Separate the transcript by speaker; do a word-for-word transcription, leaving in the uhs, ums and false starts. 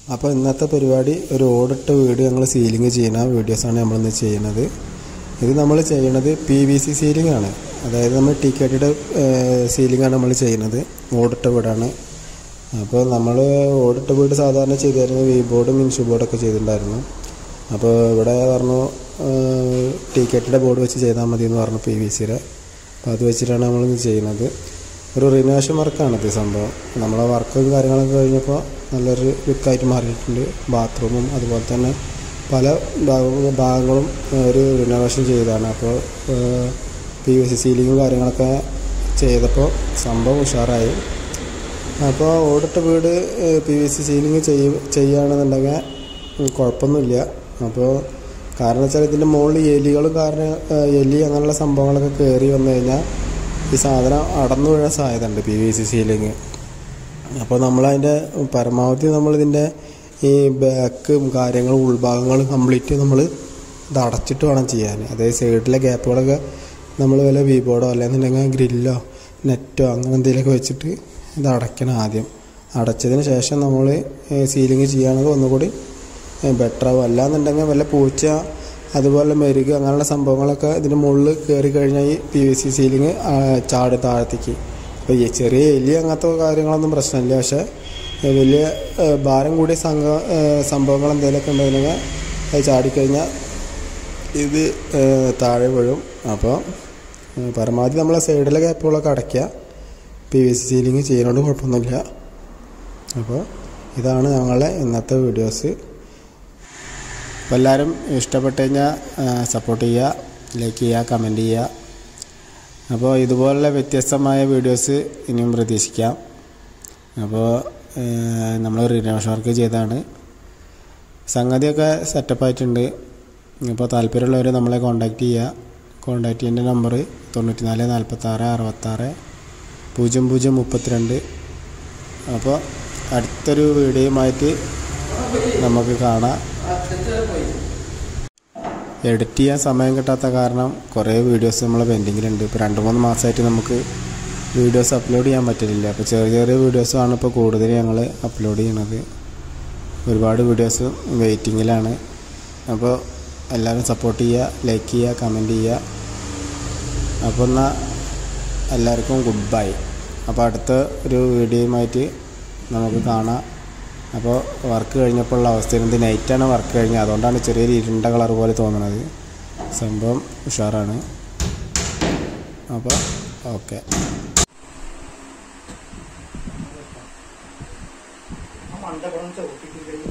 Speaker 1: അപ്പോൾ ഇന്നത്തെ പരിപാടി ഒരു ഓടിട്ട വീട് ഞങ്ങൾ സീലിംഗ് ചെയ്യുന്ന വീഡിയോസാണ് നമ്മളിന്ന് ചെയ്യുന്നത്. ഇത് നമ്മൾ ചെയ്യുന്നത് പി വി സി സീലിംഗ് ആണ്. അതായത് നമ്മൾ ടി കെ ടിയുടെ സീലിംഗാണ് നമ്മൾ ചെയ്യുന്നത്. ഓടിട്ട വീടാണ്. അപ്പോൾ നമ്മൾ ഓടിട്ട വീട് സാധാരണ ചെയ്തായിരുന്നു വി ബോർഡും ഇൻഷു ബോർഡൊക്കെ ചെയ്തിട്ടുണ്ടായിരുന്നു. അപ്പോൾ ഇവിടെ പറഞ്ഞു ടി കെ ടിയുടെ ബോർഡ് വെച്ച് ചെയ്താൽ മതി എന്ന് പറഞ്ഞു, പി വി സിയുടെ. അപ്പോൾ അത് വെച്ചിട്ടാണ് നമ്മളിന്ന് ചെയ്യുന്നത്. ഒരു റിനോവേഷൻ വർക്കാണിത് സംഭവം. നമ്മളെ വർക്കും കാര്യങ്ങളൊക്കെ കഴിഞ്ഞപ്പോൾ നല്ലൊരു ലുക്കായിട്ട് മാറിയിട്ടുണ്ട്. ബാത്റൂമും അതുപോലെ തന്നെ പല ഭാഗങ്ങളും ഒരു റിനോവേഷൻ ചെയ്തതാണ്. അപ്പോൾ പി വി സി സീലിങ്ങും കാര്യങ്ങളൊക്കെ ചെയ്തപ്പോൾ സംഭവം ഉഷാറായി. അപ്പോൾ ഓടിട്ട വീട് പി വി സി സീലിംഗ് ചെയ്യ ചെയ്യുകയാണെന്നുണ്ടെങ്കിൽ കുഴപ്പമൊന്നുമില്ല. അപ്പോൾ കാരണം വെച്ചാൽ ഇതിൻ്റെ മുകളിൽ എലികളും കാരണം എലി അങ്ങനെയുള്ള സംഭവങ്ങളൊക്കെ കയറി വന്നു കഴിഞ്ഞാൽ ഈ സാധനം അടന്നു വീഴാൻ സാധ്യത ഉണ്ട് പി വി സി സീലിംഗ്. അപ്പോൾ നമ്മളതിൻ്റെ പരമാവധി നമ്മളിതിൻ്റെ ഈ ബാക്കും കാര്യങ്ങളും ഉൾഭാഗങ്ങളും കംപ്ലീറ്റ് നമ്മൾ ഇത് അടച്ചിട്ട് വേണം ചെയ്യാൻ. അതായത് സൈഡിലെ ഗ്യാപ്പുകളൊക്കെ നമ്മൾ വല്ല വി ബോർഡോ അല്ലെന്നുണ്ടെങ്കിൽ ഗ്രില്ലോ നെറ്റോ അങ്ങനെ എന്തെങ്കിലുമൊക്കെ വെച്ചിട്ട് ഇത് അടയ്ക്കണം ആദ്യം. അടച്ചതിന് ശേഷം നമ്മൾ സീലിംഗ് ചെയ്യുകയാണെങ്കിൽ ഒന്നുകൂടി ബെറ്ററാവും. അല്ലാന്നുണ്ടെങ്കിൽ വല്ല പൂച്ച അതുപോലെ മെരുക് അങ്ങനെയുള്ള സംഭവങ്ങളൊക്കെ ഇതിൻ്റെ മുകളിൽ കയറി കഴിഞ്ഞാൽ ഈ പി വി സി സീലിംഗ് ചാട് താഴത്തേക്ക്. അപ്പോൾ ഈ ചെറിയ എലി അങ്ങനത്തെ കാര്യങ്ങളൊന്നും പ്രശ്നമില്ല. പക്ഷേ വലിയ ഭാരം കൂടിയ സംഘ സംഭവങ്ങൾ എന്തെങ്കിലുമൊക്കെ ഉണ്ടെങ്കിൽ അത് ചാടിക്കഴിഞ്ഞാൽ ഇത് താഴെ വീഴും. അപ്പോൾ പരമാവധി നമ്മളെ സൈഡിലെ ഗ്യാപ്പുകളൊക്കെ അടയ്ക്കുക. പി വി സി സീലിംഗ് ചെയ്യുന്നതുകൊണ്ട് കുഴപ്പമൊന്നുമില്ല. അപ്പോൾ ഇതാണ് ഞങ്ങളെ ഇന്നത്തെ വീഡിയോസ്. അപ്പോൾ എല്ലാവരും ഇഷ്ടപ്പെട്ട് കഴിഞ്ഞാൽ സപ്പോർട്ട് ചെയ്യുക, ലൈക്ക് ചെയ്യുക, കമൻറ്റ് ചെയ്യുക. അപ്പോൾ ഇതുപോലുള്ള വ്യത്യസ്തമായ വീഡിയോസ് ഇനിയും പ്രതീക്ഷിക്കാം. അപ്പോൾ നമ്മൾ റിനോവേഷൻ വർക്ക് ചെയ്തതാണ്. സംഗതിയൊക്കെ സെറ്റപ്പായിട്ടുണ്ട്. ഇപ്പോൾ താല്പര്യമുള്ളവർ നമ്മളെ കോൺടാക്റ്റ് ചെയ്യുക. കോൺടാക്റ്റ് ചെയ്യേണ്ട നമ്പർ തൊണ്ണൂറ്റി നാല് നാൽപ്പത്താറ് അറുപത്താറ് പൂജ്യം പൂജ്യം മുപ്പത്തിരണ്ട്. അപ്പോൾ അടുത്തൊരു വീഡിയോയുമായിട്ട് നമുക്ക് കാണാം. എഡിറ്റ് ചെയ്യാൻ സമയം കിട്ടാത്ത കാരണം കുറേ വീഡിയോസ് നമ്മൾ പെൻഡിങ്ങിലുണ്ട്. ഇപ്പോൾ രണ്ട് മൂന്ന് മാസമായിട്ട് നമുക്ക് വീഡിയോസ് അപ്ലോഡ് ചെയ്യാൻ പറ്റില്ല. അപ്പോൾ ചെറിയ ചെറിയ വീഡിയോസാണ് ഇപ്പോൾ കൂടുതൽ ഞങ്ങൾ അപ്ലോഡ് ചെയ്യണത്. ഒരുപാട് വീഡിയോസ് വെയിറ്റിങ്ങിലാണ്. അപ്പോൾ എല്ലാവരും സപ്പോർട്ട് ചെയ്യുക, ലൈക്ക് ചെയ്യുക, കമൻറ്റ് ചെയ്യുക. അപ്പോൾ എന്നാൽ എല്ലാവർക്കും ഗുഡ് ബൈ. അപ്പോൾ അടുത്ത ഒരു വീഡിയോയുമായിട്ട് നമുക്ക് കാണാം. അപ്പോൾ വർക്ക് കഴിഞ്ഞപ്പോൾ ഉള്ള അവസ്ഥയിൽ ഇത് നൈറ്റാണ് വർക്ക് കഴിഞ്ഞത്. അതുകൊണ്ടാണ് ചെറിയൊരു ഇരുണ്ട കളർ പോലെ തോന്നുന്നത്. സംഭവം ഉഷാറാണ്. അപ്പോൾ ഓക്കെ.
Speaker 2: മണ്ട